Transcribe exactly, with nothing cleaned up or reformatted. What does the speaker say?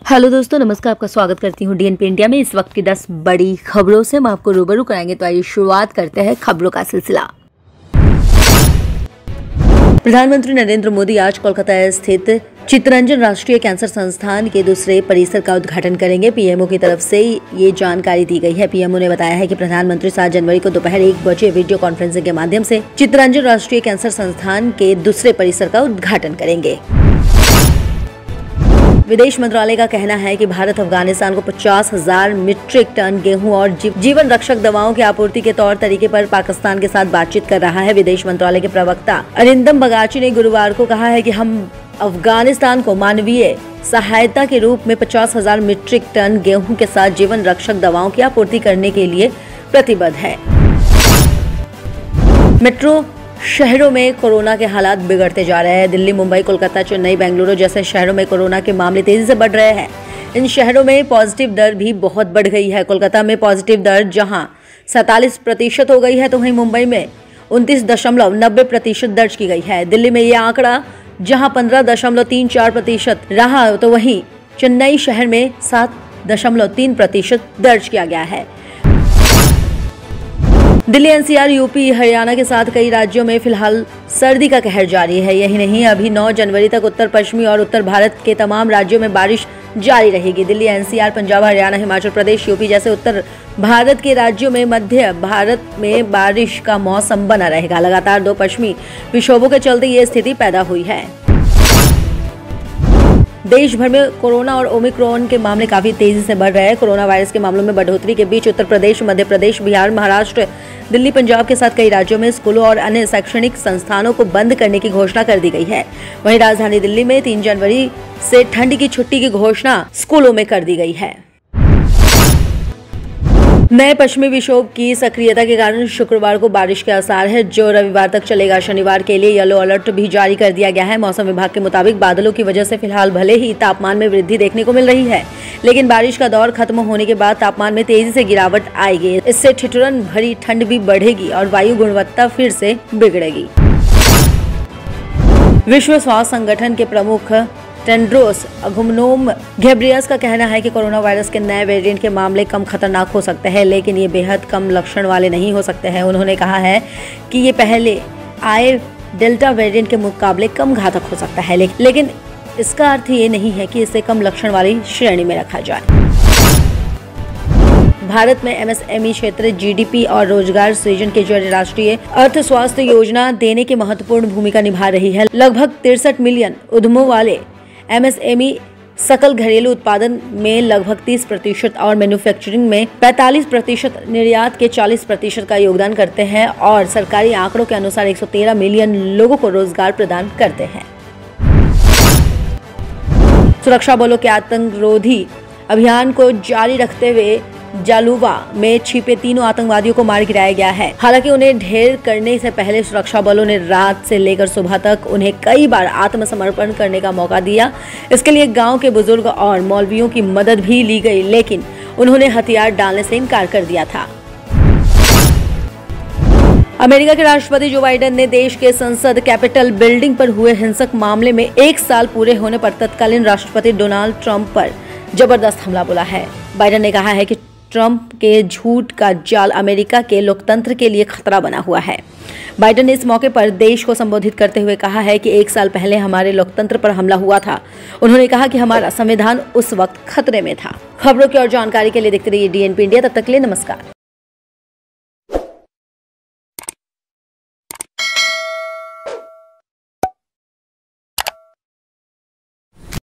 Hello दोस्तों, नमस्कार। आपका स्वागत करती हूँ डीएनपी इंडिया में। इस वक्त की दस बड़ी खबरों से हम आपको रूबरू कराएंगे। तो आइए शुरुआत करते हैं खबरों का सिलसिला। प्रधानमंत्री नरेंद्र मोदी आज कोलकाता स्थित चित्तरंजन राष्ट्रीय कैंसर संस्थान के दूसरे परिसर का उद्घाटन करेंगे। पीएमओ की तरफ से ये जानकारी दी गई है। पीएमओ ने बताया है कि प्रधानमंत्री सात जनवरी को दोपहर एक बजे वीडियो कॉन्फ्रेंसिंग के माध्यम से चित्तरंजन राष्ट्रीय कैंसर संस्थान के दूसरे परिसर का उद्घाटन करेंगे। विदेश मंत्रालय का कहना है कि भारत अफगानिस्तान को पचास हजार मीट्रिक टन गेहूं और जीवन रक्षक दवाओं की आपूर्ति के तौर तरीके पर पाकिस्तान के साथ बातचीत कर रहा है। विदेश मंत्रालय के प्रवक्ता अरिंदम बगाची ने गुरुवार को कहा है कि हम अफगानिस्तान को मानवीय सहायता के रूप में पचास हजार मीट्रिक टन गेहूं के साथ जीवन रक्षक दवाओं की आपूर्ति करने के लिए प्रतिबद्ध है। मेट्रो शहरों में कोरोना के हालात बिगड़ते जा रहे हैं। दिल्ली, मुंबई, कोलकाता, चेन्नई, बेंगलुरु जैसे शहरों में कोरोना के मामले तेजी से बढ़ रहे हैं। इन शहरों में पॉजिटिव दर भी बहुत बढ़ गई है। कोलकाता में पॉजिटिव दर जहां सैंतालीस प्रतिशत हो गई है, तो वहीं मुंबई में उनतीस दशमलव नब्बे प्रतिशत दर्ज की गई है। दिल्ली में यह आंकड़ा जहां पंद्रह दशमलव तीन चार प्रतिशत रहा, तो वहीं चेन्नई शहर में सात दशमलव तीन प्रतिशत दर्ज किया गया है। दिल्ली, एनसीआर, यूपी, हरियाणा के साथ कई राज्यों में फिलहाल सर्दी का कहर जारी है। यही नहीं, अभी नौ जनवरी तक उत्तर पश्चिमी और उत्तर भारत के तमाम राज्यों में बारिश जारी रहेगी। दिल्ली, एनसीआर, पंजाब, हरियाणा, हिमाचल प्रदेश, यूपी जैसे उत्तर भारत के राज्यों में मध्य भारत में बारिश का मौसम बना रहेगा। लगातार दो पश्चिमी विक्षोभों के चलते ये स्थिति पैदा हुई है। देश भर में कोरोना और ओमिक्रॉन के मामले काफी तेजी से बढ़ रहे हैं। कोरोना वायरस के मामलों में बढ़ोतरी के बीच उत्तर प्रदेश, मध्य प्रदेश, बिहार, महाराष्ट्र, दिल्ली, पंजाब के साथ कई राज्यों में स्कूलों और अन्य शैक्षणिक संस्थानों को बंद करने की घोषणा कर दी गई है। वहीं राजधानी दिल्ली में तीन जनवरी से ठंड की छुट्टी की घोषणा स्कूलों में कर दी गई है। नए पश्चिमी विक्षोभ की सक्रियता के कारण शुक्रवार को बारिश के आसार है, जो रविवार तक चलेगा। शनिवार के लिए येलो अलर्ट भी जारी कर दिया गया है। मौसम विभाग के मुताबिक बादलों की वजह से फिलहाल भले ही तापमान में वृद्धि देखने को मिल रही है, लेकिन बारिश का दौर खत्म होने के बाद तापमान में तेजी से गिरावट आएगी। इससे ठिठुरन भरी ठंड भी बढ़ेगी और वायु गुणवत्ता फिर से बिगड़ेगी। विश्व स्वास्थ्य संगठन के प्रमुख टेड्रोस अधनोम घेब्रेयेसस का कहना है कि कोरोना वायरस के नए वेरिएंट के मामले कम खतरनाक हो सकते हैं, लेकिन ये बेहद कम लक्षण वाले नहीं हो सकते हैं। उन्होंने कहा है कि ये पहले आए डेल्टा वेरिएंट के मुकाबले कम घातक हो सकता है, लेकिन इसका अर्थ ये नहीं है कि इसे कम लक्षण वाली श्रेणी में रखा जाए। भारत में एमएसएमई क्षेत्र जीडीपी और रोजगार सृजन के जरिए राष्ट्रीय अर्थ स्वास्थ्य योजना देने की महत्वपूर्ण भूमिका निभा रही है। लगभग तिरसठ मिलियन उद्यमों वाले एमएसएमई सकल घरेलू उत्पादन में लगभग तीस प्रतिशत और मैन्युफैक्चरिंग में पैंतालीस प्रतिशत, निर्यात के चालीस प्रतिशत का योगदान करते हैं और सरकारी आंकड़ों के अनुसार एक सौ तेरह मिलियन लोगों को रोजगार प्रदान करते हैं। सुरक्षा बलों के आतंकरोधी अभियान को जारी रखते हुए जालूवा में छिपे तीनों आतंकवादियों को मार गिराया गया है। हालांकि उन्हें ढेर करने से पहले सुरक्षा बलों ने रात से लेकर सुबह तक उन्हें कई बार आत्मसमर्पण करने का मौका दिया। इसके लिए गांव के बुजुर्ग और मौलवियों की मदद भी ली गई, लेकिन उन्होंने हथियार डालने से इनकार कर दिया था। अमेरिका के राष्ट्रपति जो बाइडेन ने देश के संसद कैपिटल बिल्डिंग पर हुए हिंसक मामले में एक साल पूरे होने पर तत्कालीन राष्ट्रपति डोनाल्ड ट्रंप पर जबरदस्त हमला बोला है। बाइडेन ने कहा है कि ट्रंप के झूठ का जाल अमेरिका के लोकतंत्र के लिए खतरा बना हुआ है। बाइडेन ने इस मौके पर देश को संबोधित करते हुए कहा है कि एक साल पहले हमारे लोकतंत्र पर हमला हुआ था। उन्होंने कहा कि हमारा संविधान उस वक्त खतरे में था। खबरों की और जानकारी के लिए देखते रहिए डीएनपी इंडिया। तब तक के लिए नमस्कार।